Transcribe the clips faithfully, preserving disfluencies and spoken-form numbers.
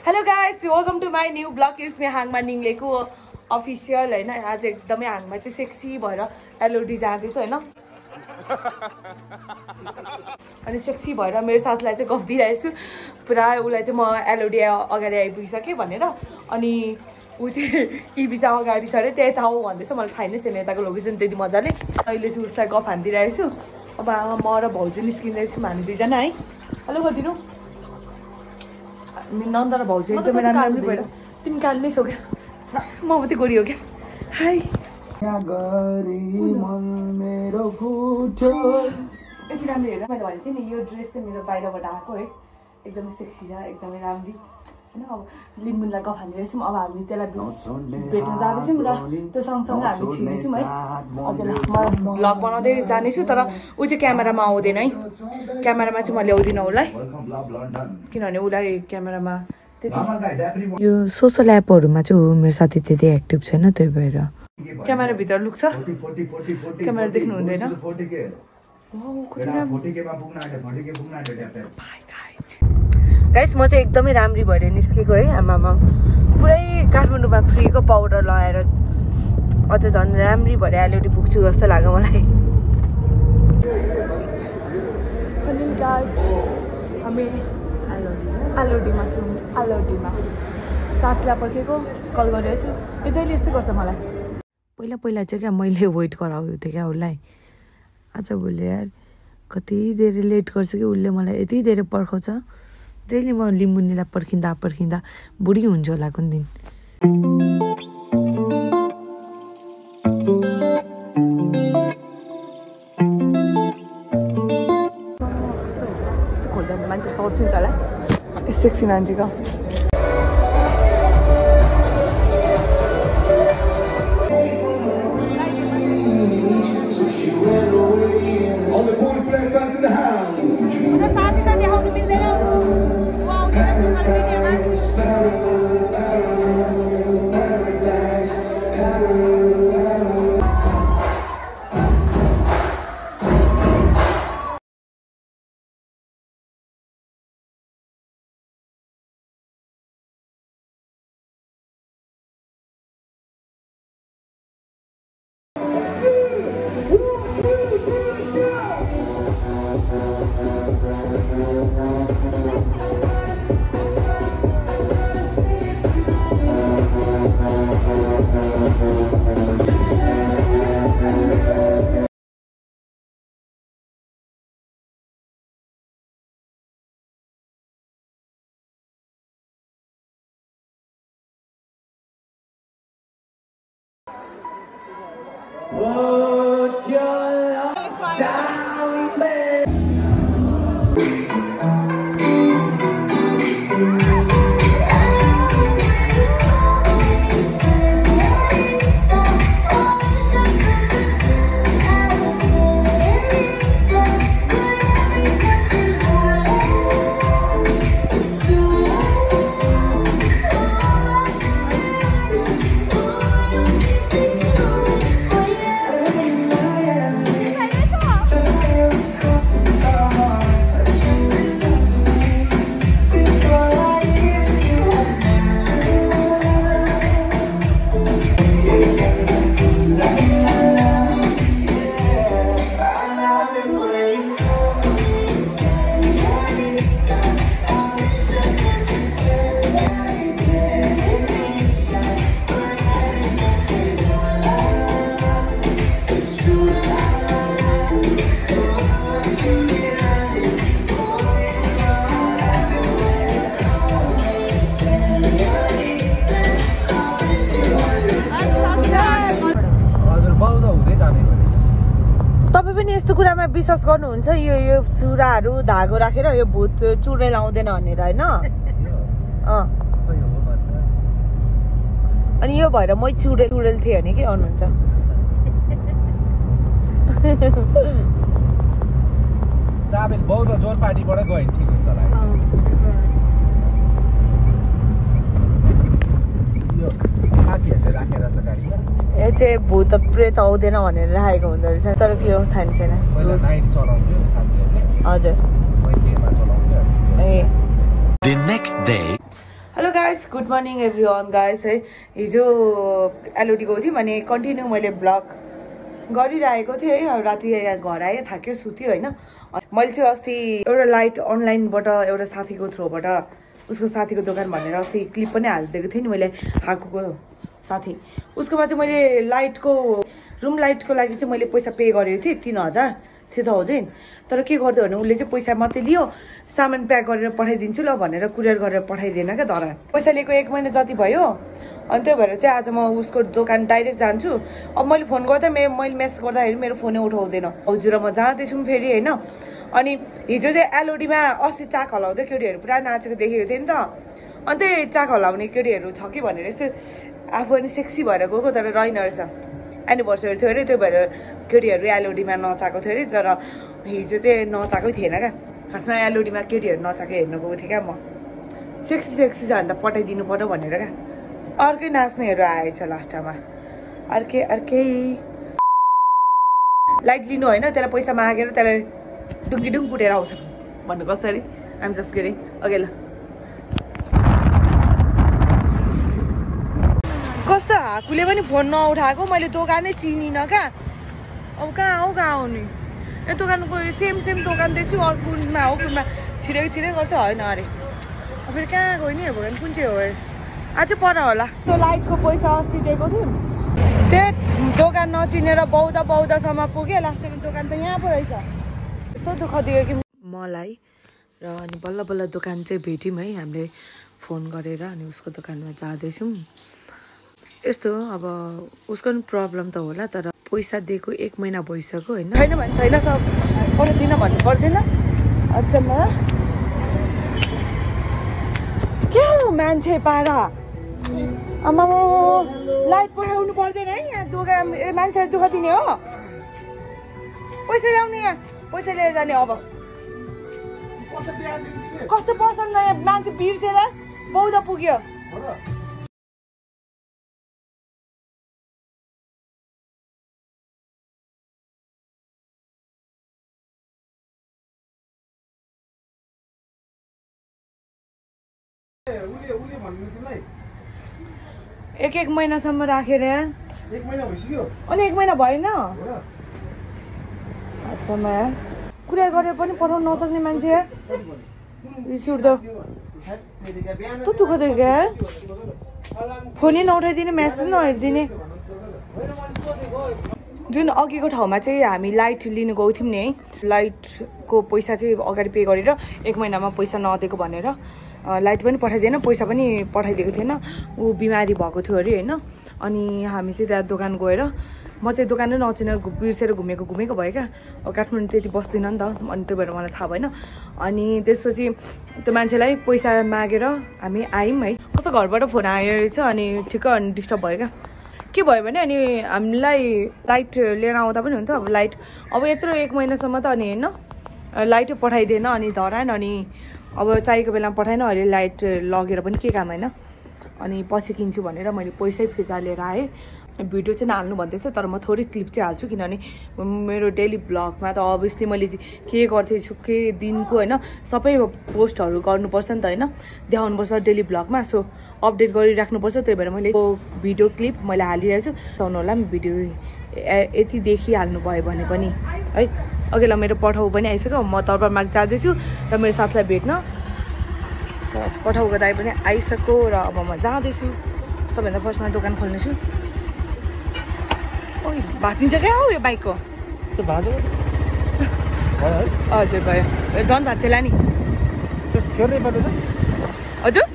Hello guys, welcome to my new vlog. It's me Hngma निङ्लेको official हैन. आज एकदमै हाङमा चाहिँ सेक्सी भएर एलओडी जाँदैछ हैन. अनि सेक्सी भएर मेरो साथीलाई चाहिँ गफ दिइरहेको छु. पुरा उलाई चाहिँ म एलओडी अगाडि आइपुगिसके भनेर. अनि उ चाहिँ इबी चाहिँ अगाडि छ रे त्यही त हो भन्दैछ. मलाई थाहा नै छैन यताको लोकेसन त्यति मजाले. अहिले चाहिँ उसलाई गफ हान्दिरहेको छु. अब म र भाउजू निस्किँदैछु हामी दुईजना है. हेलो गरिदिनु. नन्द र भाउजू एकदमै राम्रो भएर तिमी काल नै छौ क्या. म मात्रै गोरी हो क्या. हाई यति राम्रो हेरेर मैले भनेको थिएँ नि यो ड्रेस चाहिँ मेरो बाहिरबाट आएको है. एकदमै सेक्सी छ, एकदमै राम्रो होइन. अब लिम्बुनलाई गफ हानिरहेछौँ. अब हामी त्यसलाई भेट्न जाँदैछौँ र त्यो सँगसँगै हामी छिर्दैछौँ है. अघिल्ला म भ्लग बनाउँदै जानेछु तर ऊ चाहिँ क्यामेरामा आउँदैन है. क्यामेरामा चाहिँ म ल्याउँदिनँ उसलाई किनभने उसलाई क्यामेरामा यो सोसल एपहरूमा चाहिँ हो मेरो साथी त्यति एक्टिभ छैन त्यही भएर क्यामेराभित्र लुक्छ. क्यामेरा देख्नु हुँदैन. गाइस म चाहिँ एकदमै राम्री भएर निस्केको है. आमामा पुरै काठमाडौँमा फ्रीको पाउडर लगाएर अझ झन् राम्री भएर एलओडी पुग्छु जस्तो लाग्यो मलाई. अनि गाइस हामी एलओडीमा छौँ. एलओडीमा साथीलाई पर्खेको कल गरेको छु. यो जहिले यस्तै गर्छ मलाई. पहिला पहिला चाहिँ क्या मैले वेट गराएको थिएँ क्या उसलाई. आज भोलि यार कति धेरै लेट गर्छ कि उसले मलाई यति धेरै पर्खाउँछ. जहिले म लिम्बुनीलाई पर्खिँदा पर्खिँदा बुढी हुन्छ होला कुन दिन. यस्तो खोल्दा मान्छे तर्सिन्छ होला. सेक्सी मान्छेको साथी साथी आउनु मिल्दैन. Put your love down, babe. तपाईँ पनि यस्तो कुरामा विश्वास गर्नुहुन्छ यो यो चुराहरू धागो राखेर यो भूत चुडेल आउँदैन भनेर होइन. अनि यो भएर मै चुडेल चुडेल थिएँ भने के गर्नुहुन्छ. यो चाहिँ भूत प्रेत आउँदैन भनेर राखेको हुँदो रहेछ तर के हो थाहा छैन. हजुर ए hello guys good morning everyone guys है हिजो एलओडी गएको थियौँ अनि कन्टिन्यू मैले ब्लग गरिरहेको थिएँ है राति घर आएँ थाक्यो सुत्यो होइन मैले चाहिँ अस्ति एउटा लाइट अनलाइनबाट एउटा साथीको थ्रोबाट उसको साथीको दोकान भनेर अस्ति क्लिप पनि हालिदिएको थिएँ नि मैले हाकुको साथी उसकोमा चाहिँ मैले लाइटको रुम लाइटको लागि चाहिँ मैले पैसा पे गरेको थिएँ तीन हजार थ्री थाउजन्ड तर के गर्दै भने उसले चाहिँ पैसा मात्रै लियो सामान प्याक गरेर पठाइदिन्छु ल भनेर कुरियर गरेर पठाइदिएन क्या धरा पैसा लिएको एक महिना जति भयो अनि त्यही भएर चाहिँ आज म उसको दोकान डाइरेक्ट जान्छु अब मैले फोन गर्दा मे मैले मेसेज गर्दाखेरि मेरो फोनै उठाउँदैन हजुर म जाँदैछु फेरि होइन अनि हिजो चाहिँ एलओडीमा अस्ति चाक हलाउँदै केटीहरू पुरा नाचेको देखेको थिएँ नि त अनि त्यही चाक हलाउने केटीहरू छ कि भनेर यस्तो आफू पनि सेक्सी भएर गएको तर रहेन रहेछ एनिभर्सरी थियो अरे त्यही भएर केटीहरू एलओडीमा नचाएको थियो अरे तर हिजो चाहिँ नचाएकै थिएन क्या खासमा एलओडीमा केटीहरू नचाएको हेर्नु गएको थिएँ क्या म सेक्सी सेक्सी छ भने त पठाइदिनु पर्यो भनेर क्या अर्कै नाच्नेहरू आएछ लास्टमा अर्कै अर्कै लाइट लिनु होइन त्यसलाई पैसा मागेर त्यसलाई डुङ्गी डुङ कुटेर आउँछु भन्नु कसरी आइम जस्ट किडिङ ओके ल कस्तो हाकुले पनि फोन नउठाएको मैले दोकानै चिनिनँ क्या अब कहाँ आऊ कहाँ आउने ए दोकानको सेम सेम दोकान देख्छु अर्को कुनमा हो कुनमा छिरेको छिरै गर्छ होइन अरे अब फेरि कहाँ गयो नि भगवान् कुन चाहिँ हो आज पर होला त्यो लाइटको पैसा अस्ति दिएको थियौँ त्यो दोकान नचिनेर बौद्ध बौद्धसम्म पुग्यो लास्टमा दोकान त यहाँ पो रहेछ यस्तो दुःख दियो कि मलाई र अनि बल्ल बल्ल दोकान चाहिँ भेट्यौँ है हामीले फोन गरेर अनि उसको दोकानमा जाँदैछौँ यस्तो अब उसको पनि प्रब्लम त होला तर पैसा दिएको एक महिना भइसक्यो होइन छैन भने छैन सब पठाइदिन भन्नु पर्दैन अचम्म के हो मान्छे पारा आमा लाइट पठाउनु पर्दैन है यहाँ दोकान मान्छेहरू दुःख दिने हो पैसा ल्याउने यहाँ पैसा लिएर जाने अब कस्तो पसन्द यहाँ मान्छे बिर्सेर बौद्ध पुग्यो एक एक महिनासम्म राखेर एक महिना भइसक्यो अनि एक महिना भएन अच्छा म कुरा गरेर पनि पठाउन नसक्ने मान्छे रिस उठ्दो कस्तो दुःख दियो क्या फोनै नउठाइदिने मेसेज नहेरिदिने जुन अघिको ठाउँमा चाहिँ हामी लाइट लिनु गएको थियौँ नि है लाइटको पैसा चाहिँ अगाडि पे गरेर एक महिनामा पैसा नदिएको भनेर लाइट पनि पठाइदिएन पैसा पनि पठाइदिएको थिएन ऊ बिमारी भएको थियो अरे होइन अनि हामी चाहिँ त्यहाँ दोकान गएर म चाहिँ दोकानै नचिन बिर्सेर घुमेको घुमेको भयो क्या अब काठमाडौँ त्यति बस्दिनँ नि त अनि त्यही भएर मलाई थाहा भएन अनि त्यसपछि त्यो मान्छेलाई पैसा मागेर हामी आयौँ है कस्तो घरबाट फोन आएछ अनि ठिक्क अनि डिस्टर्ब भयो क्या के भयो भने अनि हामीलाई लाइट लिएर आउँदा पनि हुन्छ अब लाइट अब यत्रो एक महिनासम्म त अनि होइन लाइटै पठाइदिएन अनि धराएन अनि अब चाहिएको बेलामा पठाएन अहिले लाइट लगेर पनि के काम होइन अनि पछि किन्छु भनेर मैले पैसै फिर्ता लिएर आएँ भिडियो चाहिँ नहाल्नु भन्दै थियो तर म थोरै क्लिप चाहिँ हाल्छु किनभने मेरो डेली ब्लगमा त अभियसली मैले के गर्थेछु के दिनको होइन सबै पोस्टहरू गर्नुपर्छ नि त होइन देखाउनुपर्छ डेली ब्लगमा सो अपडेट गरिराख्नुपर्छ त्यही भएर मैले भिडियो क्लिप मैले हालिरहेको छु सुन्नु होला भिडियो यति देखिहाल्नु भयो भने पनि है अघि ल मेरो पठाउ पनि आइसक्यो म तर्फमा जाँदैछु र मेरो साथीलाई भेट्न पठाउको दाइ पनि आइसक्यो र अब म जाँदैछु सबैभन्दा फर्स्टमा दोकान खोल्नेछु ओ भाँचिन्छ क्या हौ यो बाइकको हजुर भयो झन् भाँचेला नि हजुर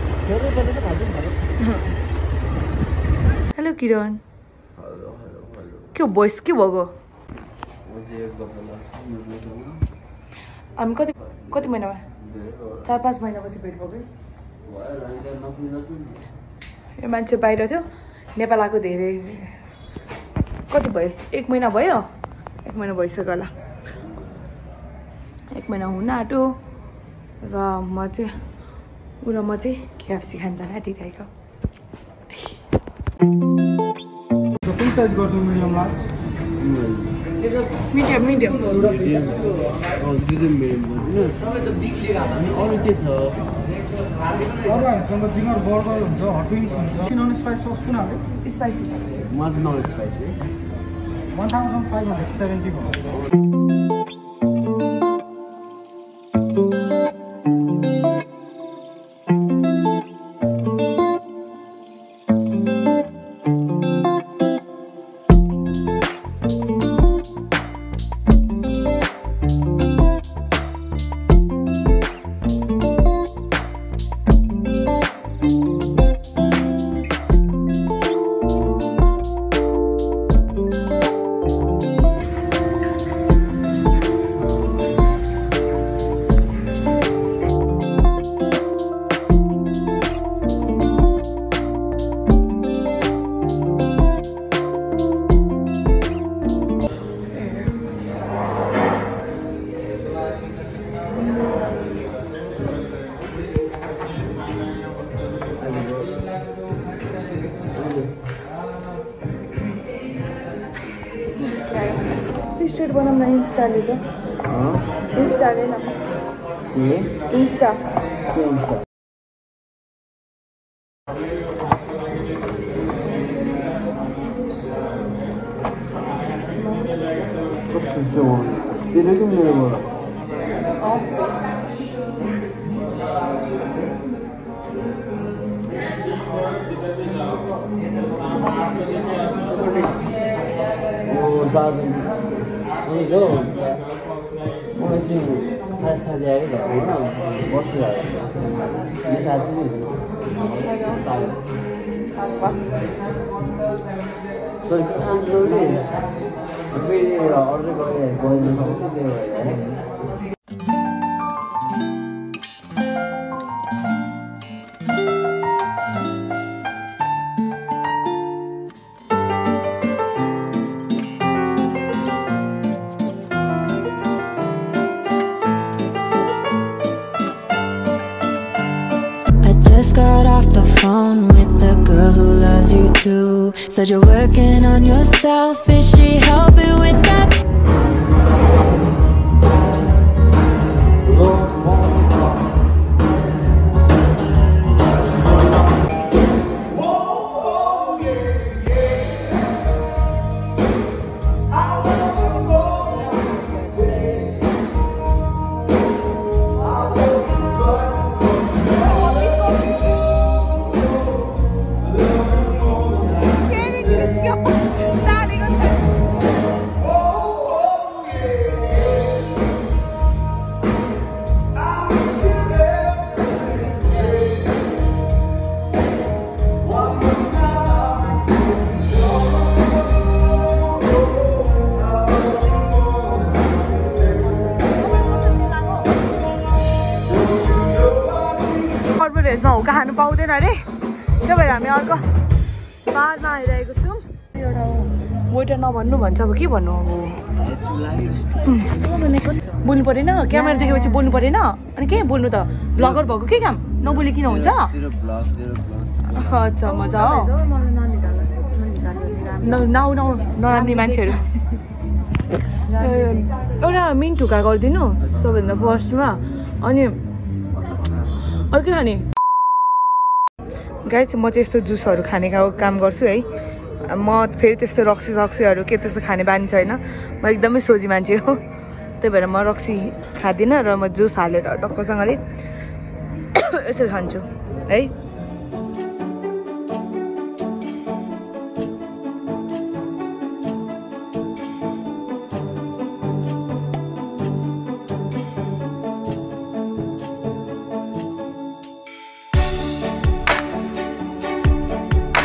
हेलो किरण के भोइस के भएको हामी कति कति महिनामा चार पाँच महिनापछि भेट भयो यो मान्छे बाहिर थियो नेपाल आएको धेरै कति भयो एक महिना भयो एक महिना भइसक्यो होला एक महिना हुन आँट्यो र म चाहिँ ऊ र म चाहिँ केएफसी खान जान आँटिरहेको मिडियम मिडियम तपाईँहरूसँग जिगर बर्गर हुन्छ हट विङ्स हुन्छ नन स्पाइस सस कुन हाल्यो स्पाइसी म त non spicy one thousand five hundred seventy भयो स्टेट बनाउन इन्स्टाले त इन्स्टाले न इन्स्टा जो मलाई साथ साथी आयो होइन बसिरहेको यो साथी सरी के खान्छु नि फेरि अर्डर गरेर गरिदिनु सक्छु त्यही भएर है Just got off the phone with the girl who loves you too. Said you're working on yourself. Is she helping with that? हुक्का खानु पाउँदैन अरे त्यही भएर हामी अर्को बारमा आइरहेको छौँ एउटा वेटर नभन्नु भन्छ अब के भन्नु अब बोल्नु परेन क्यामेरा देखेपछि बोल्नु परेन अनि के बोल्नु त ब्लगर भएको के काम नबोली किन हुन्छ अच्छा मजा हो नाउ नाउ नराम्री मान्छेहरू एउटा मिन ठुक्का गरिदिनु सबैभन्दा फर्स्टमा अनि अर्कै खाने गाई चाहिँ म चाहिँ यस्तो जुसहरू खाने काम गर्छु है म फेरि त्यस्तो रक्सी सक्सीहरू के त्यस्तो खाने बानी छैन म एकदमै सोझी मान्छे हो त्यही भएर म रक्सी खाँदिनँ र म जुस हालेर टक्कसँगले यसरी खान्छु है